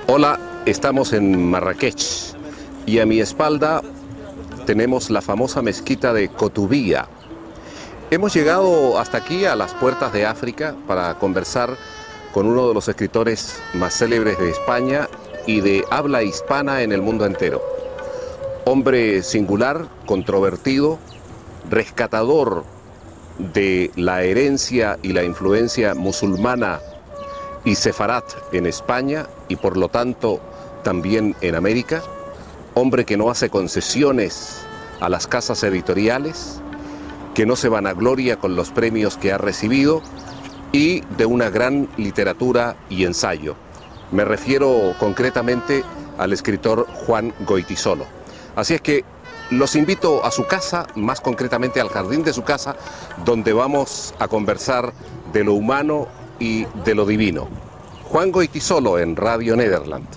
Hola, estamos en Marrakech y a mi espalda tenemos la famosa mezquita de Koutoubia. Hemos llegado hasta aquí, a las puertas de África, para conversar con uno de los escritores más célebres de España y de habla hispana en el mundo entero. Hombre singular, controvertido, rescatador de la herencia y la influencia musulmana y sefarat en España y por lo tanto también en América, hombre que no hace concesiones a las casas editoriales, que no se vanagloria con los premios que ha recibido y de una gran literatura y ensayo. Me refiero concretamente al escritor Juan Goytisolo. Así es que los invito a su casa, más concretamente al jardín de su casa, donde vamos a conversar de lo humano y de lo divino. Juan Goytisolo en Radio Nederland.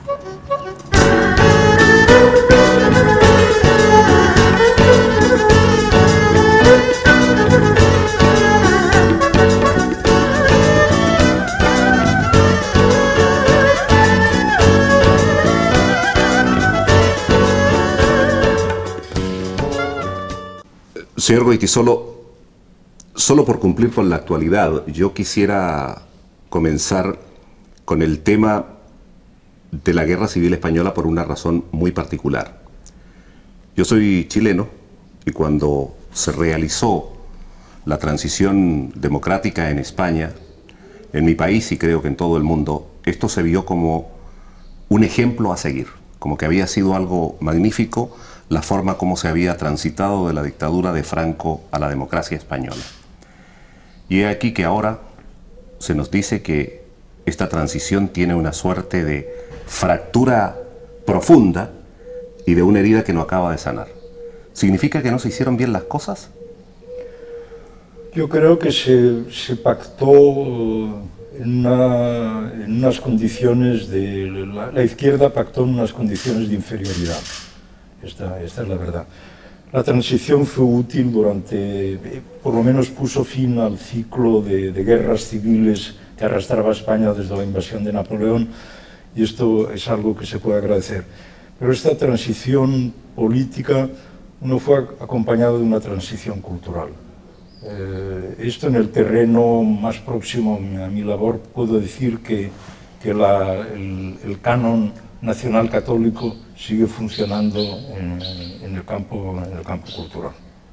Señor Goytisolo, solo por cumplir con la actualidad, yo quisiera comenzar con el tema de la Guerra Civil Española por una razón muy particular. Yo soy chileno y cuando se realizó la transición democrática en España, en mi país y creo que en todo el mundo, esto se vio como un ejemplo a seguir, como que había sido algo magnífico la forma como se había transitado de la dictadura de Franco a la democracia española. Y he aquí que ahora se nos dice que esta transición tiene una suerte de fractura profunda y de una herida que no acaba de sanar. ¿Significa que no se hicieron bien las cosas? Yo creo que se pactó en unas condiciones la izquierda pactó en unas condiciones de inferioridad. Esta es la verdad. La transición fue útil por lo menos puso fin al ciclo de guerras civiles que arrastraba España desde la invasión de Napoleón, y esto es algo que se puede agradecer. Pero esta transición política no fue acompañada de una transición cultural. Esto en el terreno más próximo a mi labor puedo decir que el canon nacional católico sigue funcionando en el campo cultural.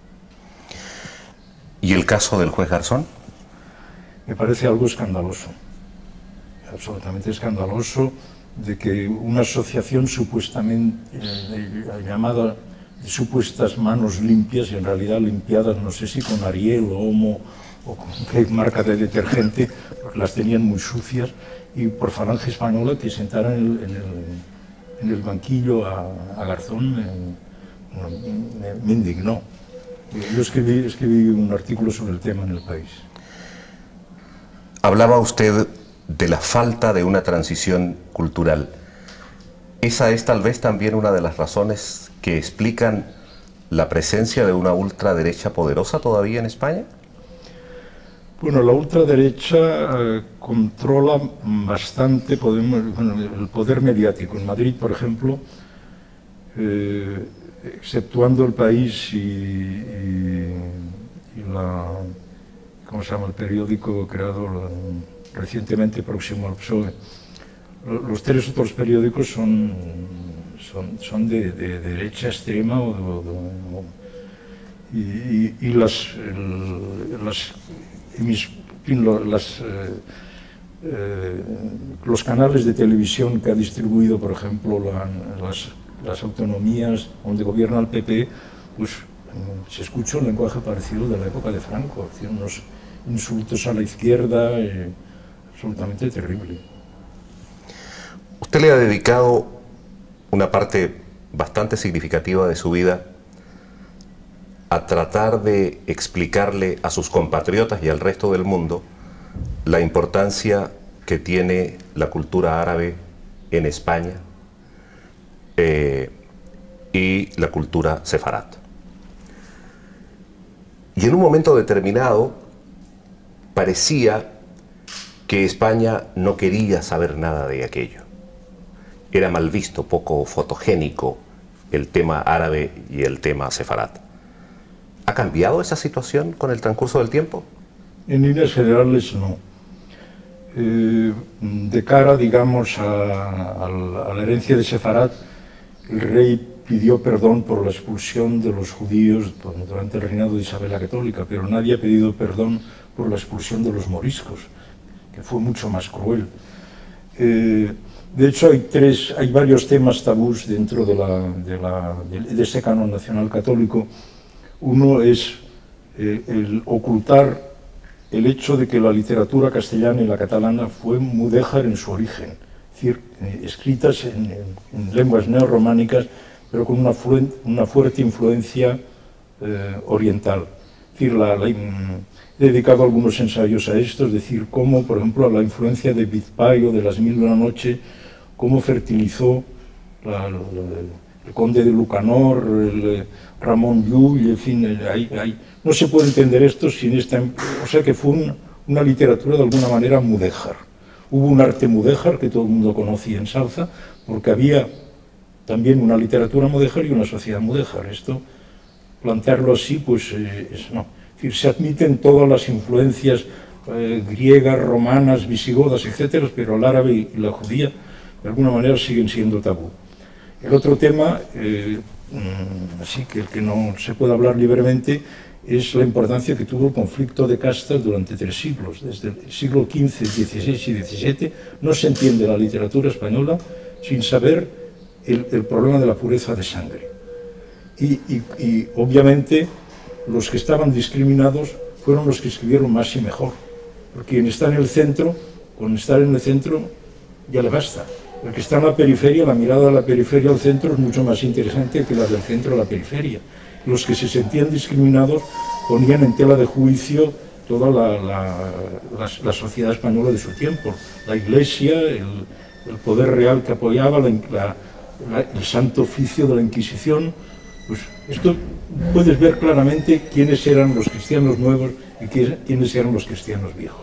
¿Y el caso del juez Garzón? Me parece algo escandaloso, absolutamente escandaloso, de que una asociación supuestamente llamada de supuestas manos limpias, y en realidad limpiadas no sé si con Ariel o Omo o con qué marca de detergente, porque las tenían muy sucias, y por Falange Española que sentaran en el banquillo a Garzón me indignó. Yo escribí un artículo sobre el tema en El País. Hablaba usted de la falta de una transición cultural. ¿Esa es tal vez también una de las razones que explican la presencia de una ultraderecha poderosa todavía en España? Bueno, la ultraderecha controla bastante el poder mediático. En Madrid, por ejemplo, exceptuando El País y ¿cómo se llama? El periódico creado recientemente próximo al PSOE, los tres otros periódicos son de derecha extrema los canales de televisión que ha distribuido, por ejemplo, las autonomías donde gobierna el PP, pues se escucha un lenguaje parecido de la época de Franco, unos insultos a la izquierda absolutamente terrible. Usted le ha dedicado una parte bastante significativa de su vida a tratar de explicarle a sus compatriotas y al resto del mundo la importancia que tiene la cultura árabe en España y la cultura sefarat. Y en un momento determinado parecía que España no quería saber nada de aquello. era mal visto, poco fotogénico el tema árabe y el tema sefarat. ¿Ha cambiado esa situación con el transcurso del tiempo? En líneas generales no. De cara, digamos, a la herencia de Sefarat, el rey pidió perdón por la expulsión de los judíos durante el reinado de Isabel la Católica, pero nadie ha pedido perdón por la expulsión de los moriscos, que fue mucho más cruel. De hecho, hay varios temas tabús dentro de ese canon nacional católico. Uno es el ocultar el hecho de que la literatura castellana y la catalana fue mudéjar en su origen, es decir, escritas en lenguas neorrománicas, pero con una fuerte influencia oriental. Es decir, he dedicado algunos ensayos a esto, es decir, cómo, por ejemplo, la influencia de Vizpayo, de Las Mil y una Noche, cómo fertilizó el conde de Lucanor, Ramón Llull, en fin, no se puede entender esto sin esta... O sea que fue una literatura de alguna manera mudéjar. Hubo un arte mudéjar que todo el mundo conocía y ensalza, porque había también una literatura mudéjar y una sociedad mudéjar. Esto, plantearlo así, pues no. Es decir, se admiten todas las influencias griegas, romanas, visigodas, etcétera, pero el árabe y la judía de alguna manera siguen siendo tabú. El otro tema, así que el que no se puede hablar libremente, es la importancia que tuvo el conflicto de castas durante 3 siglos. Desde el siglo XV, XVI y XVII no se entiende la literatura española sin saber el problema de la pureza de sangre. Y obviamente los que estaban discriminados fueron los que escribieron más y mejor, porque quien está en el centro, con estar en el centro ya le basta. El que está en la periferia, la mirada de la periferia al centro es mucho más interesante que la del centro a la periferia. Los que se sentían discriminados ponían en tela de juicio toda la sociedad española de su tiempo, la Iglesia, el poder real que apoyaba, el santo oficio de la Inquisición. Pues esto puedes ver claramente quiénes eran los cristianos nuevos y quiénes eran los cristianos viejos.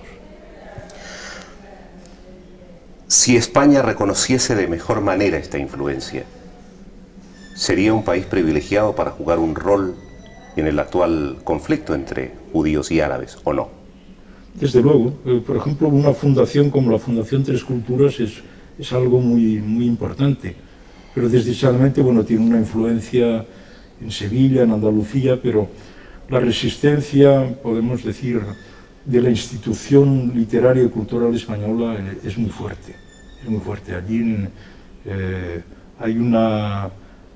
Si España reconociese de mejor manera esta influencia, ¿sería un país privilegiado para jugar un rol en el actual conflicto entre judíos y árabes, o no? Desde luego. Por ejemplo, una fundación como la Fundación Tres Culturas es algo muy importante, pero desdichadamente, bueno, tiene una influencia en Sevilla, en Andalucía, pero la resistencia, podemos decir, de la institución literaria y cultural española es muy fuerte. Es muy fuerte. Allí hay una...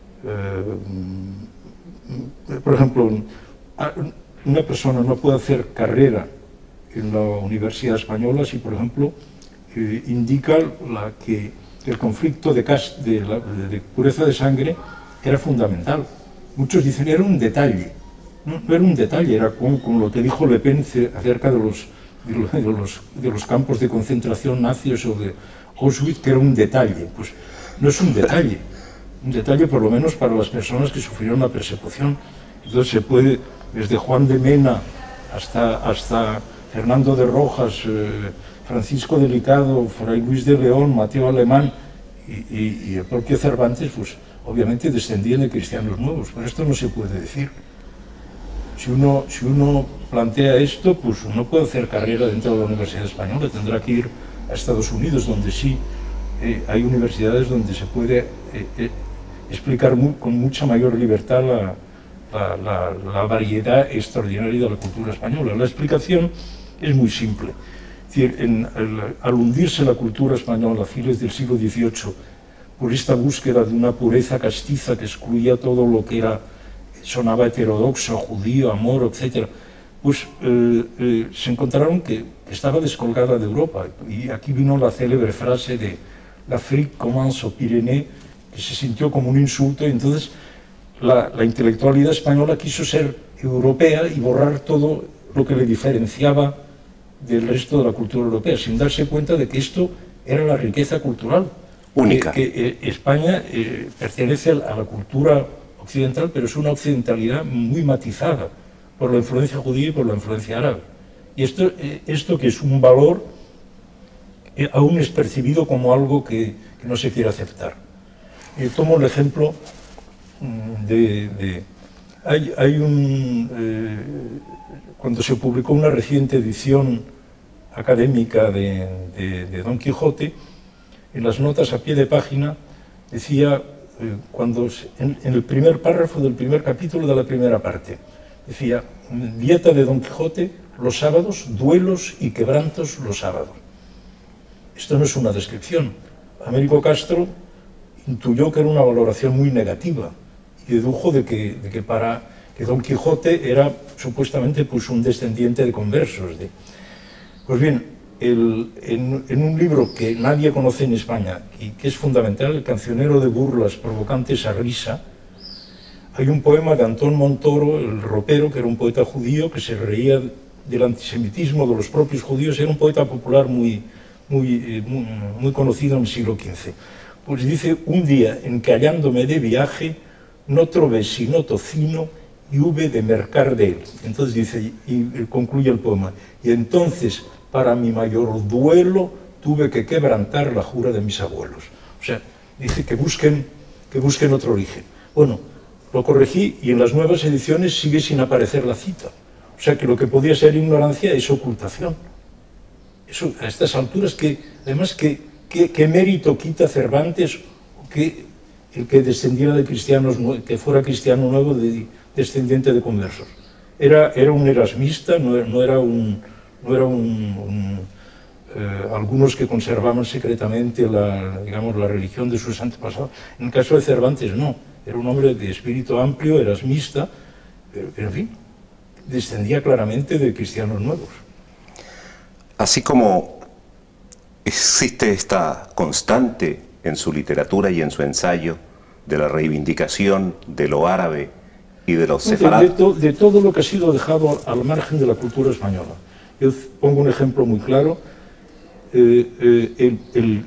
por ejemplo, una persona no puede hacer carrera en la Universidad Española si, por ejemplo, indica que el conflicto de pureza de sangre era fundamental. Muchos dicen era un detalle. No era un detalle, era como lo que dijo Le Pen acerca de los campos de concentración nazis o de Auschwitz, que era un detalle. Pues no es un detalle por lo menos para las personas que sufrieron la persecución. Entonces se puede, desde Juan de Mena hasta Fernando de Rojas, Francisco Delicado, Fray Luis de León, Mateo Alemán y el propio Cervantes, pues obviamente descendían de cristianos nuevos, pero esto no se puede decir. Si uno plantea esto, pues no puede hacer carrera dentro de la Universidad Española, tendrá que ir a Estados Unidos, donde sí hay universidades donde se puede explicar con mucha mayor libertad la variedad extraordinaria de la cultura española. La explicación es muy simple. Es decir, al hundirse la cultura española a fines del siglo XVIII, por esta búsqueda de una pureza castiza que excluía todo lo que sonaba heterodoxo, judío, amor, etc., pues se encontraron que estaba descolgada de Europa. Y aquí vino la célebre frase de l'Afrique commence aux Pyrénées, que se sintió como un insulto, y entonces la intelectualidad española quiso ser europea y borrar todo lo que le diferenciaba del resto de la cultura europea, sin darse cuenta de que esto era la riqueza cultural única. Que España pertenece a la cultura occidental, pero es una occidentalidad muy matizada por la influencia judía y por la influencia árabe. Y esto que es un valor, aún es percibido como algo que no se quiere aceptar. tomo el ejemplo cuando se publicó una reciente edición académica de Don Quijote, en las notas a pie de página decía, en el primer párrafo del primer capítulo de la primera parte, decía, dieta de Don Quijote los sábados, duelos y quebrantos los sábados. Esto no es una descripción. Américo Castro intuyó que era una valoración muy negativa y dedujo de que Don Quijote era supuestamente pues, un descendiente de conversos. Pues bien, en un libro que nadie conoce en España y que es fundamental, El cancionero de burlas provocantes a risa, hay un poema de Antón Montoro, el ropero, que era un poeta judío que se reía del antisemitismo de los propios judíos, era un poeta popular muy conocido en el siglo XV. Pues dice, un día en que hallándome de viaje, no trové sino tocino y hube de mercar de él. Entonces dice, y concluye el poema, y entonces para mi mayor duelo tuve que quebrantar la jura de mis abuelos. O sea, dice que busquen otro origen. Bueno, lo corregí y en las nuevas ediciones sigue sin aparecer la cita. O sea que lo que podía ser ignorancia es ocultación. Eso, a estas alturas, además, ¿qué mérito quita Cervantes el que descendiera de cristianos, que fuera cristiano nuevo, descendiente de conversos? Era un erasmista, no era algunos que conservaban secretamente la religión de sus antepasados. En el caso de Cervantes, no. Era un hombre de espíritu amplio, erasmista, pero en fin, descendía claramente de cristianos nuevos. Así como existe esta constante en su literatura y en su ensayo de la reivindicación de lo árabe y de los sefarados. De todo lo que ha sido dejado al margen de la cultura española. Yo pongo un ejemplo muy claro. El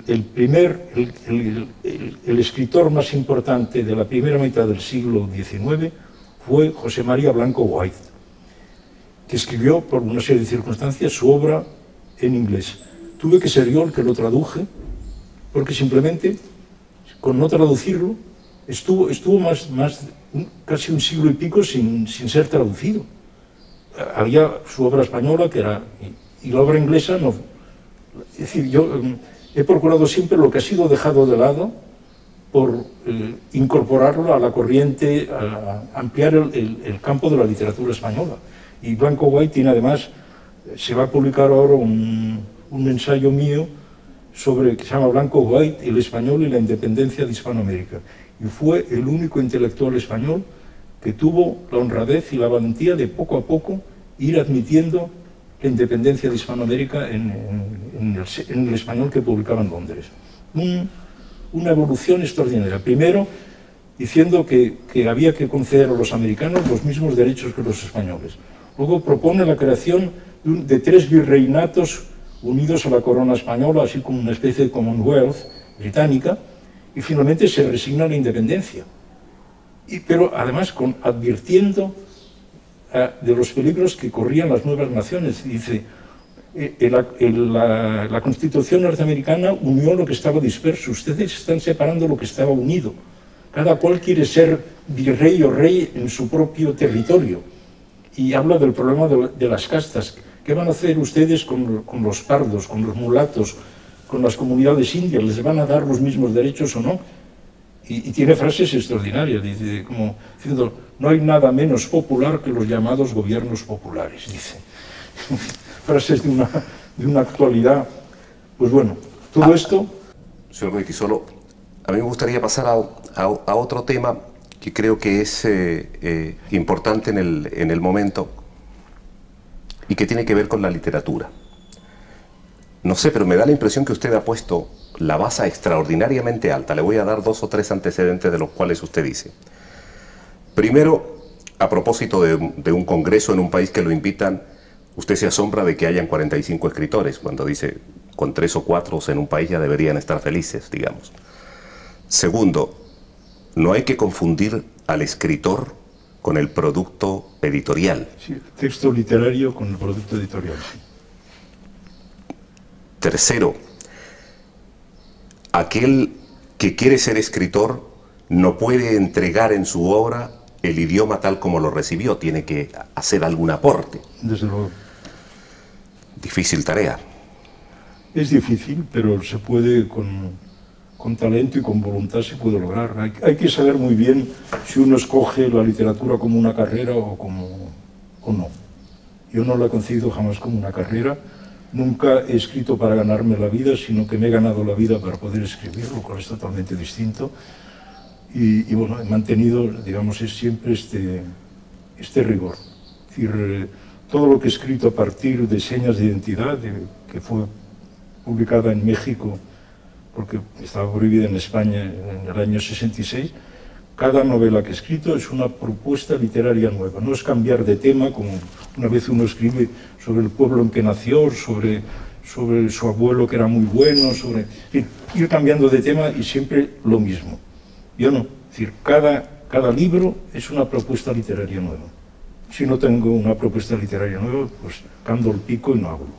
escritor más importante de la primera mitad del siglo XIX fue José María Blanco White, que escribió, por una serie de circunstancias, su obra en inglés. Tuve que ser yo el que lo traduje, porque simplemente, con no traducirlo, estuvo casi un siglo y pico sin ser traducido. Había su obra española, y la obra inglesa no. Es decir, yo he procurado siempre lo que ha sido dejado de lado por incorporarlo a la corriente, a ampliar el campo de la literatura española. Y Blanco White tiene además, se va a publicar ahora un ensayo mío que se llama Blanco White, el español y la independencia de Hispanoamérica. Y fue el único intelectual español que tuvo la honradez y la valentía de poco a poco ir admitiendo la independencia de Hispanoamérica en el español que publicaba en Londres. Una evolución extraordinaria. Primero, diciendo que había que conceder a los americanos los mismos derechos que los españoles. Luego propone la creación de 3 virreinatos unidos a la corona española, así como una especie de Commonwealth británica, y finalmente se resigna a la independencia. Pero además advirtiendo de los peligros que corrían las nuevas naciones. Dice, la Constitución norteamericana unió lo que estaba disperso, ustedes están separando lo que estaba unido. Cada cual quiere ser virrey o rey en su propio territorio. Y habla del problema de las castas. ¿Qué van a hacer ustedes con los pardos, con los mulatos, con las comunidades indias? ¿Les van a dar los mismos derechos o no? Y tiene frases extraordinarias, dice, como diciendo, no hay nada menos popular que los llamados gobiernos populares, dice. Frases de una actualidad. Pues bueno, todo esto... Señor Goytisolo, a mí me gustaría pasar a otro tema que creo que es importante en el momento y que tiene que ver con la literatura. No sé, pero me da la impresión que usted ha puesto la base extraordinariamente alta. Le voy a dar 2 o 3 antecedentes de los cuales usted dice. Primero, a propósito de un congreso en un país que lo invitan, usted se asombra de que hayan 45 escritores, cuando dice con 3 o 4 en un país ya deberían estar felices, digamos. Segundo, no hay que confundir al escritor con el producto editorial. Sí, el texto literario con el producto editorial, sí. Tercero, aquel que quiere ser escritor no puede entregar en su obra el idioma tal como lo recibió, tiene que hacer algún aporte. Desde luego. Difícil tarea. Es difícil, pero se puede, con talento y con voluntad se puede lograr. Hay que saber muy bien si uno escoge la literatura como una carrera o no. Yo no la he concebido jamás como una carrera. Nunca he escrito para ganarme la vida, sino que me he ganado la vida para poder escribir, lo cual es totalmente distinto. Y bueno, he mantenido, digamos, siempre este rigor. Es decir, todo lo que he escrito a partir de Señas de Identidad, que fue publicada en México, porque estaba prohibida en España en el año 66, cada novela que he escrito es una propuesta literaria nueva, no es cambiar de tema, como una vez uno escribe sobre el pueblo en que nació, sobre su abuelo que era muy bueno, en fin, ir cambiando de tema y siempre lo mismo. Yo no, es decir, cada libro es una propuesta literaria nueva. Si no tengo una propuesta literaria nueva, pues cando el pico y no hablo.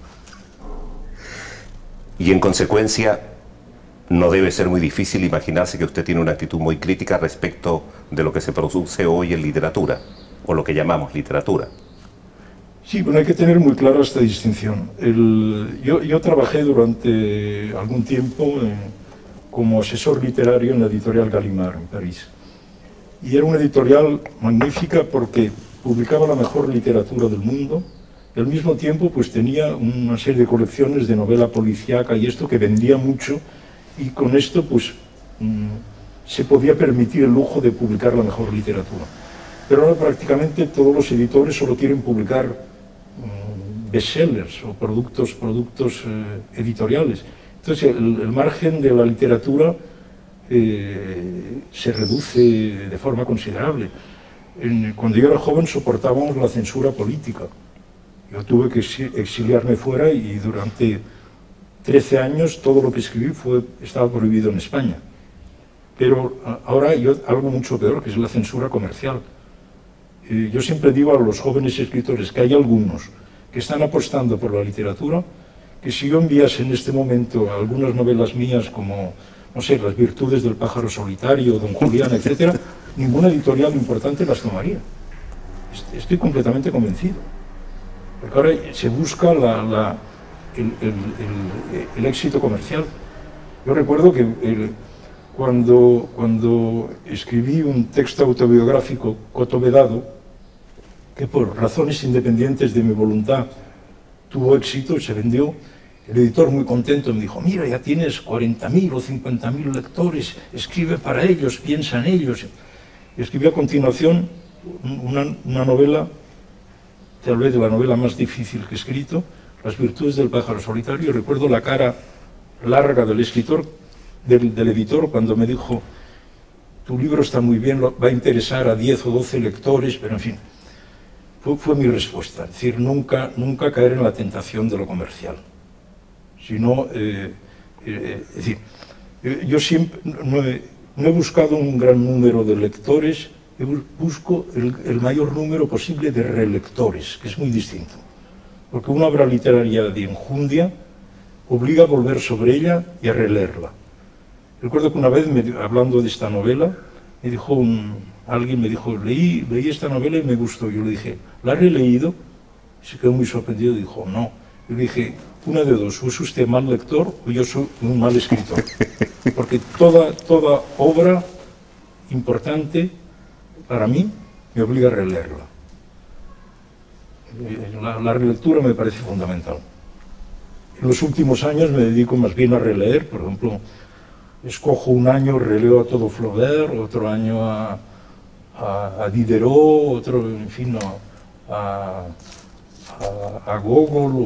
Y en consecuencia, no debe ser muy difícil imaginarse que usted tiene una actitud muy crítica respecto de lo que se produce hoy en literatura, o lo que llamamos literatura. Sí, bueno, hay que tener muy clara esta distinción. Yo trabajé durante algún tiempo como asesor literario en la editorial Gallimard, en París. Y era una editorial magnífica porque publicaba la mejor literatura del mundo, y al mismo tiempo pues tenía una serie de colecciones de novela policíaca y esto que vendía mucho, y con esto pues se podía permitir el lujo de publicar la mejor literatura. Pero ahora prácticamente todos los editores solo quieren publicar bestsellers o productos editoriales. Entonces el margen de la literatura se reduce de forma considerable. Cuando yo era joven soportábamos la censura política. Yo tuve que exiliarme fuera y durante 13 años todo lo que escribí estaba prohibido en España. Pero ahora hay algo mucho peor, que es la censura comercial. Yo siempre digo a los jóvenes escritores que hay algunos que están apostando por la literatura, que si yo enviase en este momento algunas novelas mías como, no sé, Las virtudes del pájaro solitario, Don Julián, etc., ninguna editorial importante las tomaría. Estoy completamente convencido. Porque ahora se busca el éxito comercial. Yo recuerdo que cuando escribí un texto autobiográfico, Coto Vedado, que por razones independientes de mi voluntad tuvo éxito y se vendió, el editor muy contento me dijo: mira, ya tienes 40.000 o 50.000 lectores, escribe para ellos, piensa en ellos. Y escribí a continuación una novela, te hablé de la novela más difícil que he escrito, Las virtudes del pájaro solitario, y recuerdo la cara larga del escritor, del editor, cuando me dijo: tu libro está muy bien, va a interesar a 10 o 12 lectores, pero en fin, fue mi respuesta. Es decir, nunca caer en la tentación de lo comercial. Sino, es decir, yo siempre no he buscado un gran número de lectores, busco el mayor número posible de relectores, que es muy distinto. Porque una obra literaria de enjundia obliga a volver sobre ella y a releerla. Recuerdo que una vez, hablando de esta novela, alguien me dijo: leí esta novela y me gustó. Yo le dije: ¿la has releído? Y se quedó muy sorprendido y dijo: no. Yo le dije: una de dos, o es usted mal lector o yo soy un mal escritor. Porque toda obra importante para mí me obliga a releerla. La relectura me parece fundamental. En los últimos años me dedico más bien a releer. Por ejemplo, escojo un año, releo a todo Flaubert, otro año a Diderot, otro, en fin, a Gogol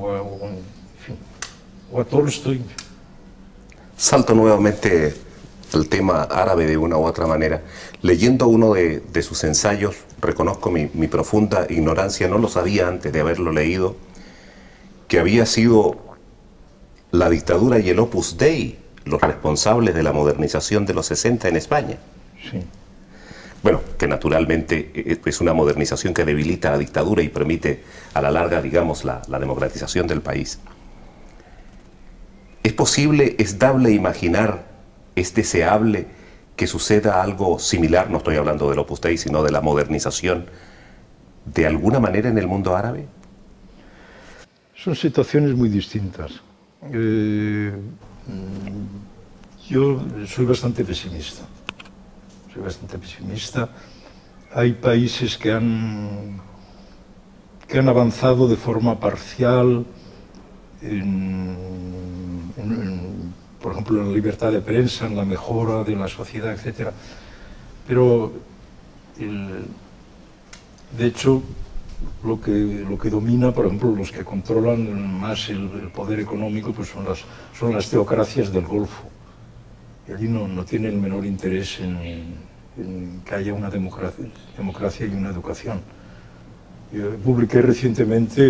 o a Tolstoy. Salto nuevamente al tema árabe de una u otra manera. Leyendo uno de sus ensayos, reconozco mi profunda ignorancia, no lo sabía antes de haberlo leído, que había sido la dictadura y el Opus Dei los responsables de la modernización de los 60 en España. Sí. Bueno, que naturalmente es una modernización que debilita la dictadura y permite a la larga, digamos, la democratización del país. ¿Es posible, es dable imaginar, es deseable que suceda algo similar, no estoy hablando del Opus Dei, sino de la modernización, de alguna manera en el mundo árabe? Son situaciones muy distintas. Yo soy bastante pesimista. Hay países que han avanzado de forma parcial, por ejemplo, en la libertad de prensa, en la mejora de la sociedad, etc. Pero, de hecho, lo que domina, por ejemplo, los que controlan más el poder económico, pues son las teocracias del Golfo. Y allí no tiene el menor interés en que haya una democracia y una educación. Yo publiqué recientemente,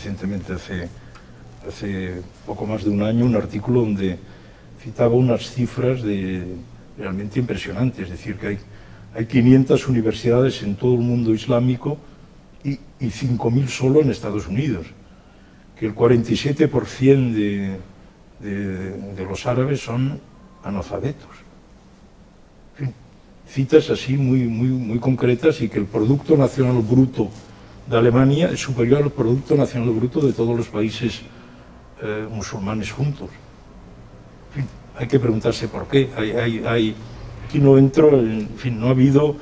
hace poco más de un año, un artículo donde citaba unas cifras realmente impresionantes. Es decir, que hay 500 universidades en todo el mundo islámico y 5.000 solo en Estados Unidos. Que el 47% de los árabes son analfabetos. En fin, citas así muy concretas, y que el Producto Nacional Bruto de Alemania es superior al Producto Nacional Bruto de todos los países musulmanes juntos. En fin, hay que preguntarse por qué. Aquí no entro, en fin, no ha habido...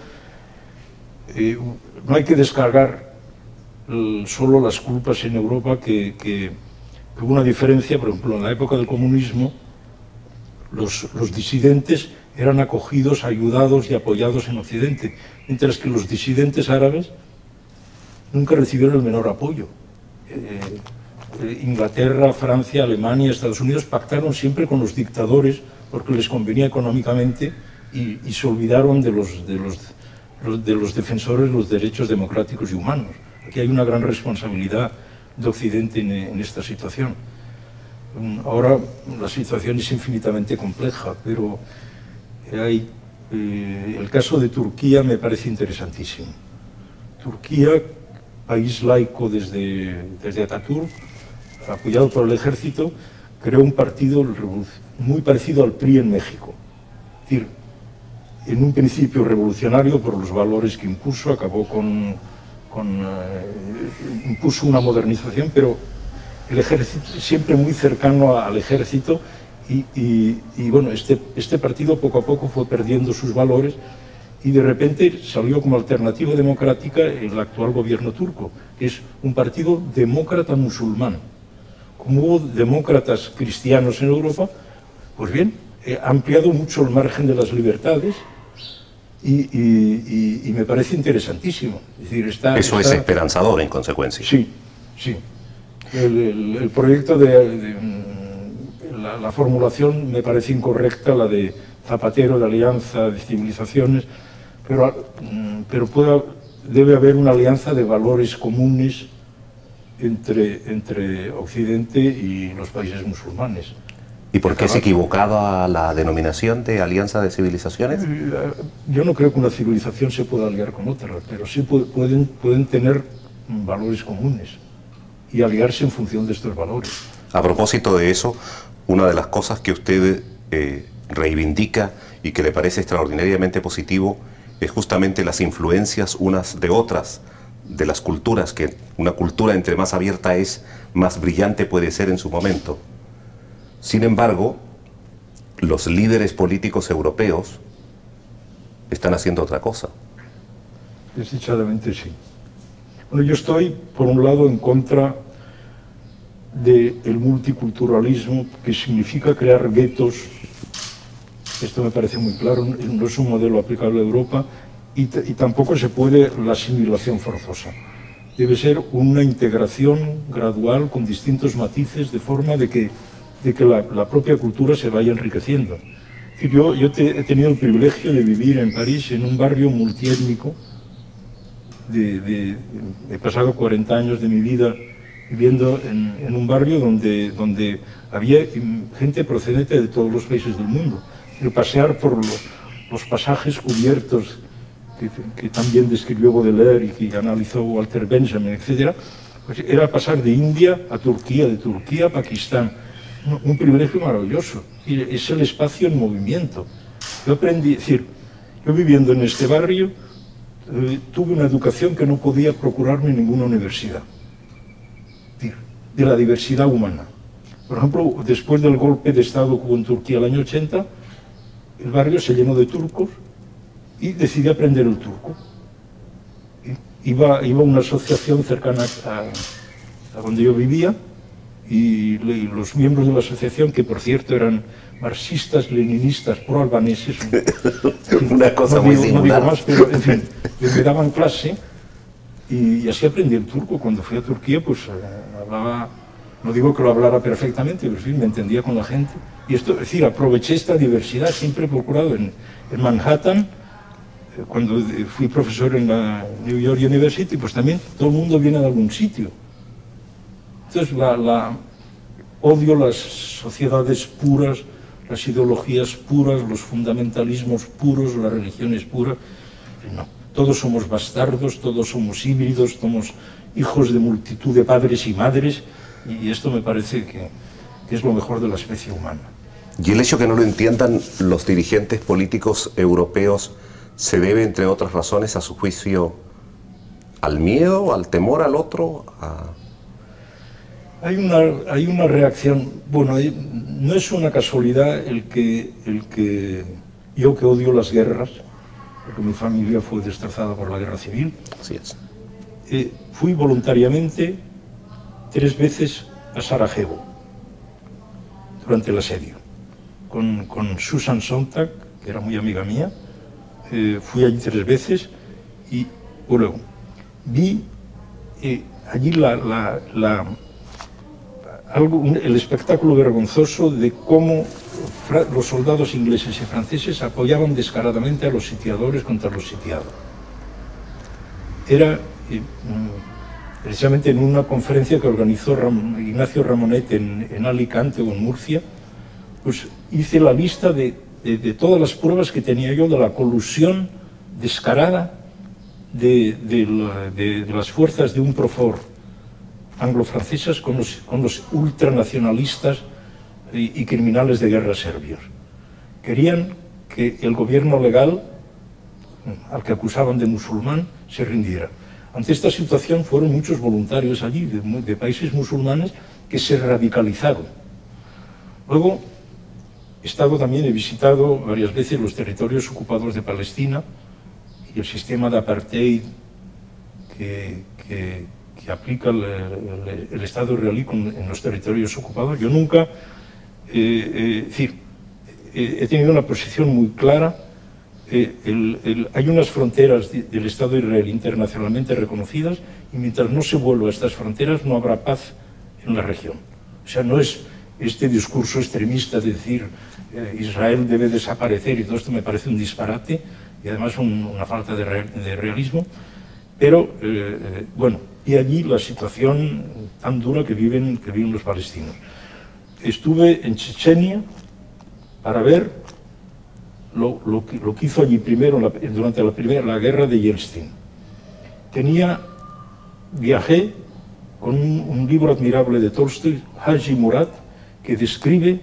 no hay que descargar solo las culpas en Europa, que hubo una diferencia. Por ejemplo, en la época del comunismo, los disidentes eran acogidos, ayudados y apoyados en Occidente, mientras que los disidentes árabes nunca recibieron el menor apoyo. Inglaterra, Francia, Alemania, Estados Unidos pactaron siempre con los dictadores porque les convenía económicamente, y se olvidaron de los defensores de los derechos democráticos y humanos. Aquí hay una gran responsabilidad de Occidente en esta situación. Ahora la situación es infinitamente compleja, pero el caso de Turquía me parece interesantísimo. Turquía, país laico desde Atatürk, apoyado por el ejército, creó un partido muy parecido al PRI en México. Es decir, en un principio revolucionario por los valores que impuso, impuso una modernización, pero el ejército siempre muy cercano al ejército, y bueno, este partido poco a poco fue perdiendo sus valores, y de repente salió como alternativa democrática el actual gobierno turco, que es un partido demócrata musulmán. Como hubo demócratas cristianos en Europa, pues bien, ha ampliado mucho el margen de las libertades, y me parece interesantísimo. Es decir, eso es esperanzador, en consecuencia. Sí, sí. El proyecto la formulación me parece incorrecta, la de Zapatero, de alianza de civilizaciones, pero debe haber una alianza de valores comunes entre Occidente y los países musulmanes. ¿Y por qué es equivocada la denominación de alianza de civilizaciones? Yo no creo que una civilización se pueda aliar con otra, pero sí pueden tener valores comunes y aliarse en función de estos valores. A propósito de eso, una de las cosas que usted reivindica y que le parece extraordinariamente positivo es justamente las influencias unas de otras, de las culturas, que una cultura entre más abierta es, más brillante puede ser en su momento. Sin embargo, los líderes políticos europeos están haciendo otra cosa. Desdichadamente sí. Bueno, yo estoy, por un lado, en contra del multiculturalismo, que significa crear guetos. Esto me parece muy claro, no es un modelo aplicable a Europa, y tampoco se puede la asimilación forzosa. Debe ser una integración gradual con distintos matices, de forma de que la propia cultura se vaya enriqueciendo. Yo he tenido el privilegio de vivir en París, en un barrio multiétnico. He pasado 40 años de mi vida viviendo en un barrio donde había gente procedente de todos los países del mundo. El pasear por los pasajes cubiertos que también describió Baudelaire y que analizó Walter Benjamin, etc., pues era pasar de India a Turquía, de Turquía a Pakistán. Un privilegio maravilloso. Es el espacio en movimiento. Yo aprendí, es decir, yo viviendo en este barrio, tuve una educación que no podía procurarme en ninguna universidad, de la diversidad humana. Por ejemplo, después del golpe de Estado que hubo en Turquía el año 80, el barrio se llenó de turcos y decidí aprender el turco. Iba a una asociación cercana a donde yo vivía y los miembros de la asociación, que por cierto eran marxistas, leninistas, pro-albaneses, una cosa muy singular. No digo más, pero en fin, me daban clase y así aprendí el turco. Cuando fui a Turquía, pues hablaba, no digo que lo hablara perfectamente, pero sí, me entendía con la gente. Y esto, es decir, aproveché esta diversidad, siempre he procurado en Manhattan, cuando fui profesor en la New York University, pues también todo el mundo viene de algún sitio. Entonces, odio las sociedades puras, las ideologías puras, los fundamentalismos puros, las religiones puras. No, todos somos bastardos, todos somos híbridos, somos hijos de multitud de padres y madres, y esto me parece que es lo mejor de la especie humana. Y el hecho que no lo entiendan los dirigentes políticos europeos se debe, entre otras razones, a su juicio, al miedo, al temor al otro. Hay una reacción, bueno, no es una casualidad el que yo, que odio las guerras, porque mi familia fue destrozada por la guerra civil. Así es. Fui voluntariamente 3 veces a Sarajevo durante el asedio, con Susan Sontag, que era muy amiga mía. Fui allí 3 veces y luego vi allí el espectáculo vergonzoso de cómo los soldados ingleses y franceses apoyaban descaradamente a los sitiadores contra los sitiados. Era precisamente en una conferencia que organizó Ignacio Ramonet en Alicante o en Murcia, pues hice la lista de todas las pruebas que tenía yo de la colusión descarada de las fuerzas de UNPROFOR anglo-francesas con los ultranacionalistas y criminales de guerra serbios. Querían que el gobierno legal, al que acusaban de musulmán, se rindiera. Ante esta situación fueron muchos voluntarios allí, de países musulmanes, que se radicalizaron. Luego, he visitado varias veces los territorios ocupados de Palestina y el sistema de apartheid que aplica el Estado israelí en los territorios ocupados. Yo nunca, he tenido una posición muy clara. Hay unas fronteras del Estado de Israel internacionalmente reconocidas y mientras no se vuelva a estas fronteras no habrá paz en la región. O sea, no es este discurso extremista de decir Israel debe desaparecer, y todo esto me parece un disparate y además una falta de realismo, pero bueno, y allí la situación tan dura que viven los palestinos. Estuve en Chechenia para ver lo que hizo allí primero durante la guerra de Yeltsin. Viajé con un libro admirable de Tolstoy, Haji Murat, que describe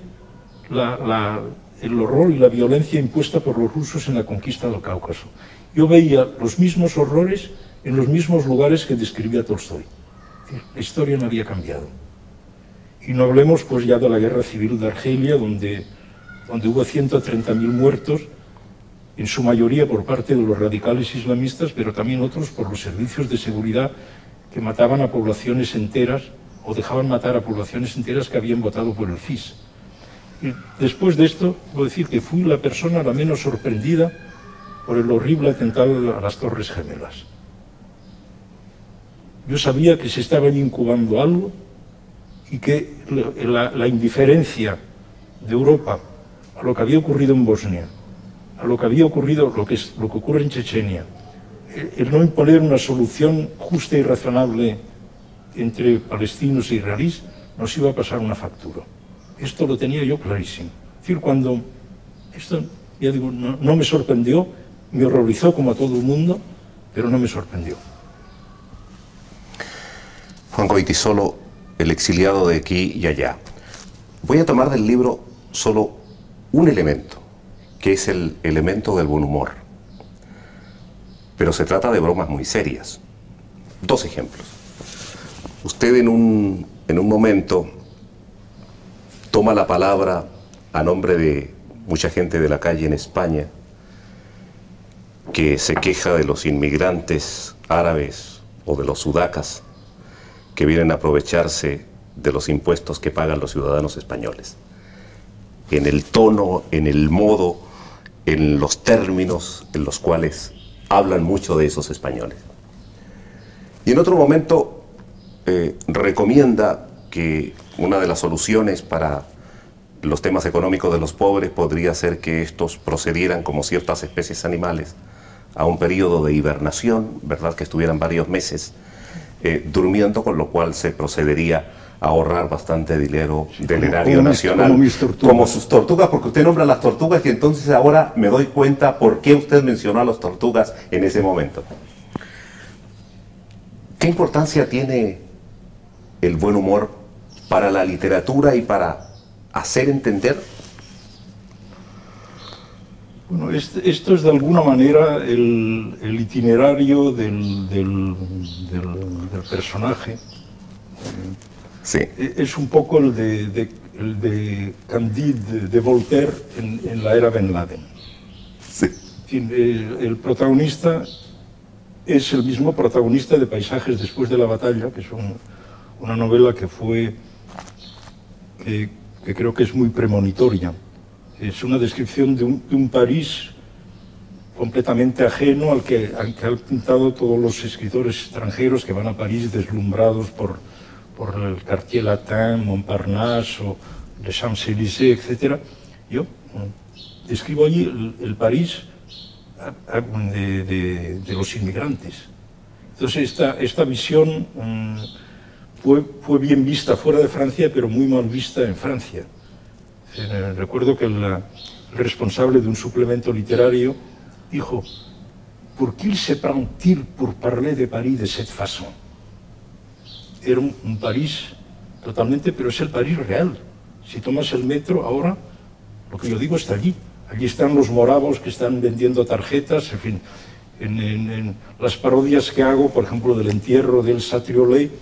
el horror y la violencia impuesta por los rusos en la conquista del Cáucaso. Yo veía los mismos horrores en los mismos lugares que describía Tolstoy. La historia no había cambiado. Y no hablemos pues ya de la guerra civil de Argelia, donde hubo 130.000 muertos, en su mayoría por parte de los radicales islamistas, pero también otros por los servicios de seguridad que mataban a poblaciones enteras o dejaban matar a poblaciones enteras que habían votado por el FIS. Y después de esto, puedo decir que fui la persona la menos sorprendida por el horrible atentado a las Torres Gemelas. Yo sabía que se estaba allí incubando algo y que la indiferencia de Europa a lo que había ocurrido en Bosnia, a lo que había ocurrido, lo que ocurre en Chechenia, el no imponer una solución justa y razonable entre palestinos e israelíes, nos iba a pasar una factura. Esto lo tenía yo clarísimo. Es decir, cuando esto, ya digo, no me sorprendió, me horrorizó como a todo el mundo, pero no me sorprendió. Juan Goytisolo, el exiliado de aquí y allá. Voy a tomar del libro solo un elemento, que es el elemento del buen humor. Pero se trata de bromas muy serias. Dos ejemplos. Usted en un momento toma la palabra a nombre de mucha gente de la calle en España que se queja de los inmigrantes árabes o de los sudacas que vienen a aprovecharse de los impuestos que pagan los ciudadanos españoles. En el tono, en el modo, en los términos en los cuales hablan mucho de esos españoles. Y en otro momento recomienda que una de las soluciones para los temas económicos de los pobres podría ser que estos procedieran como ciertas especies animales a un periodo de hibernación, ¿verdad? Que estuvieran varios meses durmiendo, con lo cual se procedería a ahorrar bastante dinero del erario nacional. Como sus tortugas, porque usted nombra las tortugas y entonces ahora me doy cuenta por qué usted mencionó a las tortugas en ese momento. ¿Qué importancia tiene el buen humor para la literatura y para hacer entender? Bueno, esto es de alguna manera el itinerario del personaje. Sí. Es un poco el de Candide de Voltaire en la era Ben Laden. Sí. El protagonista es el mismo protagonista de Paisajes después de la batalla, que es una novela que creo que es muy premonitoria. Es una descripción de un París completamente ajeno al que han pintado todos los escritores extranjeros que van a París deslumbrados por el Quartier Latin, Montparnasse, o les Champs-Élysées, etc. Yo describo allí el París de los inmigrantes. Entonces esta visión fue bien vista fuera de Francia, pero muy mal vista en Francia. Recuerdo que el responsable de un suplemento literario dijo: ¿Por qué se prend-il pour parler de Paris de cette façon? Era un París totalmente, pero es el París real. Si tomas el metro ahora, lo que yo digo está allí. Allí están los moravos que están vendiendo tarjetas, en fin. En las parodias que hago, por ejemplo, del entierro del Satriolé,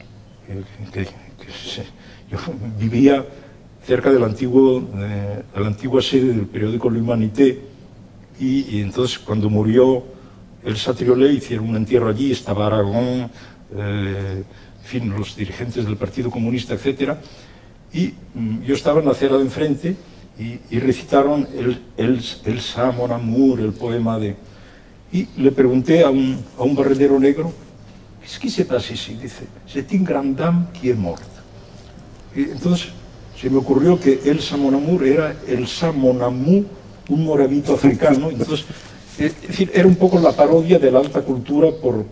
yo vivía cerca de la antigua sede del periódico L'Humanité, y entonces cuando murió el Satriolé hicieron un entierro allí, estaba Aragón, en fin, los dirigentes del Partido Comunista, etc. Y yo estaba en la acera de enfrente y recitaron el Ça mon amour, el poema de... Y le pregunté a un barrendero negro: ¿qué que se pasa ici? Dice: c'est une grande dame qui est morte. Y entonces se me ocurrió que el Ça mon amour era el Ça mon amour, un moravito africano. Entonces, es decir, era un poco la parodia de la alta cultura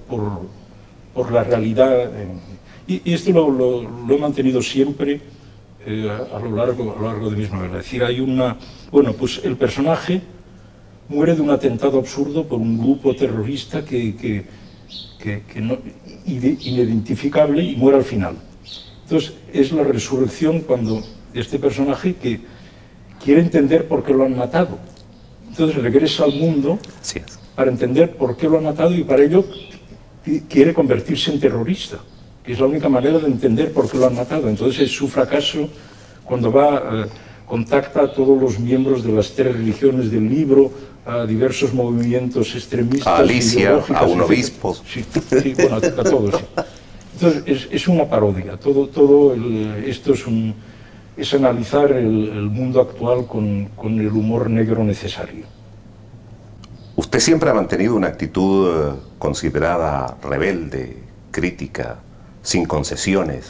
por la realidad. Y esto lo he mantenido siempre a lo largo de mis novelas. Es decir, hay una... Bueno, pues el personaje muere de un atentado absurdo por un grupo terrorista que no, inidentificable, y muere al final. Entonces, es la resurrección cuando este personaje que quiere entender por qué lo han matado. Entonces regresa al mundo para entender por qué lo han matado, y para ello quiere convertirse en terrorista, que es la única manera de entender por qué lo han matado. Entonces es su fracaso cuando contacta a todos los miembros de las 3 religiones del libro, a diversos movimientos extremistas, a Alicia, a un obispo. Sí, bueno, a todos. Sí. Entonces es una parodia. Esto es analizar el mundo actual con el humor negro necesario. Usted siempre ha mantenido una actitud considerada rebelde, crítica, sin concesiones.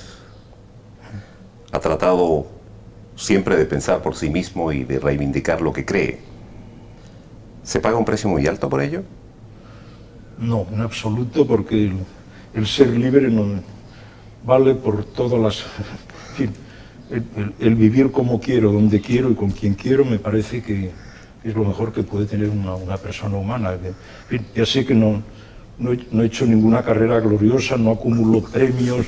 Ha tratado siempre de pensar por sí mismo y de reivindicar lo que cree. ¿Se paga un precio muy alto por ello? No, en absoluto, porque el ser libre no vale por todas las... En fin, el vivir como quiero, donde quiero y con quien quiero, me parece que es lo mejor que puede tener una persona humana. En fin, ya sé que no he hecho ninguna carrera gloriosa, no acumulo premios.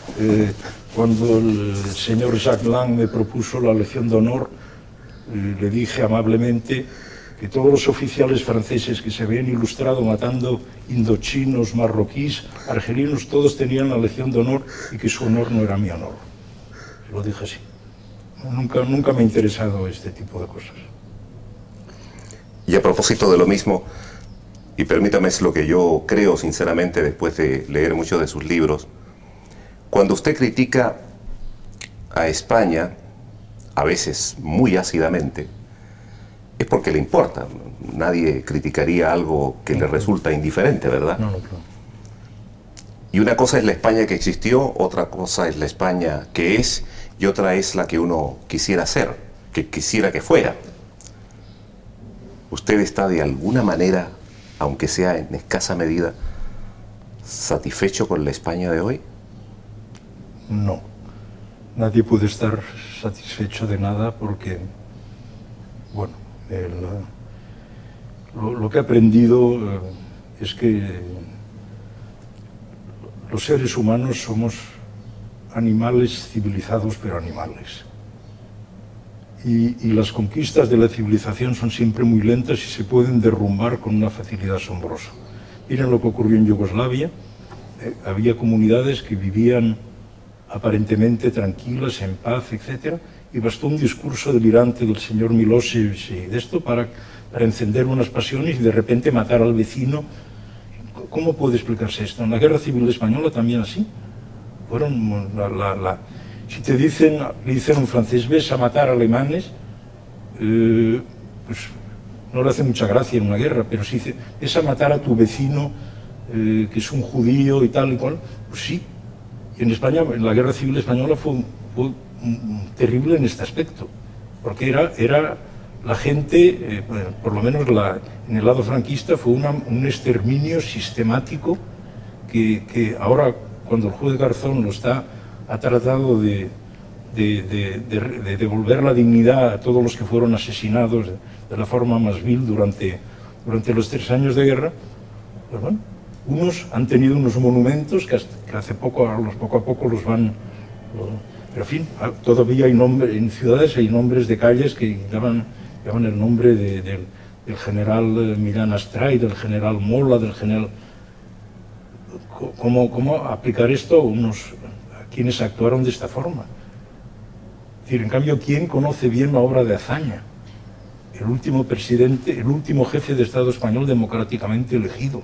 Cuando el señor Jacques Lang me propuso la Legión de Honor, le dije amablemente que todos los oficiales franceses que se habían ilustrado matando indochinos, marroquíes, argelinos, todos tenían la Legión de Honor y que su honor no era mi honor. Lo dije así. Nunca me ha interesado este tipo de cosas. Y a propósito de lo mismo, y permítame, es lo que yo creo sinceramente después de leer muchos de sus libros, cuando usted critica a España, a veces muy ácidamente, es porque le importa. Nadie criticaría algo que le resulta indiferente, ¿verdad? No. Y una cosa es la España que existió, otra cosa es la España que es, y otra es la que uno quisiera ser, que quisiera que fuera. ¿Usted está de alguna manera, aunque sea en escasa medida, satisfecho con la España de hoy? No. Nadie puede estar satisfecho de nada porque, bueno, lo que he aprendido es que los seres humanos somos animales civilizados, pero animales. Y las conquistas de la civilización son siempre muy lentas y se pueden derrumbar con una facilidad asombrosa. Miren lo que ocurrió en Yugoslavia. Había comunidades que vivían aparentemente tranquilas, en paz, etc. Y bastó un discurso delirante del señor Milosevic y de esto para encender unas pasiones y de repente matar al vecino. ¿Cómo puede explicarse esto? En la Guerra Civil Española también así. Fueron si te dicen, le dicen a un francés, ves a matar alemanes, pues no le hace mucha gracia en una guerra, pero si dice, ves a matar a tu vecino, que es un judío y tal y cual, pues sí. Y en España, en la Guerra Civil Española fue terrible en este aspecto, porque era la gente, por lo menos en el lado franquista, fue un exterminio sistemático que ahora, cuando el juez Garzón ha tratado de devolver la dignidad a todos los que fueron asesinados de la forma más vil durante los 3 años de guerra, pues bueno, unos han tenido unos monumentos que poco a poco los van... Pero en fin, todavía hay en ciudades hay nombres de calles que llaman el nombre del general Millán Astray, del general Mola, del general... ¿Cómo aplicar esto a quienes actuaron de esta forma? Es decir, en cambio, ¿quién conoce bien la obra de Azaña? El último presidente, el último jefe de Estado español democráticamente elegido.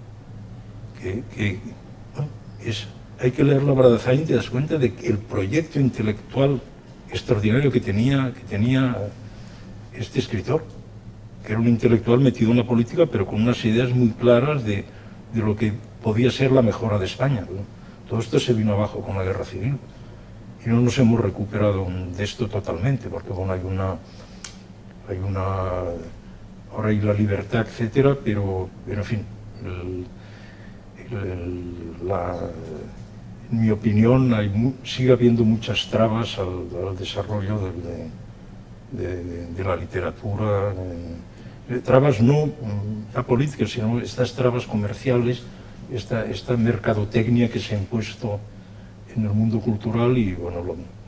Hay que leer la obra de Azaña y te das cuenta de que el proyecto intelectual extraordinario que tenía este escritor, que era un intelectual metido en la política, pero con unas ideas muy claras de lo que podía ser la mejora de España. Todo esto se vino abajo con la Guerra Civil y no nos hemos recuperado de esto totalmente, porque bueno, ahora hay la libertad, etcétera, pero en fin, en mi opinión sigue habiendo muchas trabas al desarrollo de la literatura, trabas no políticas, sino estas trabas comerciales, esta mercadotecnia que se ha impuesto en el mundo cultural y bueno,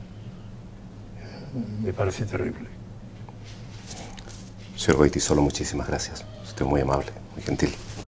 me parece terrible. Señor Goytisolo, muchísimas gracias. Usted es muy amable, muy gentil.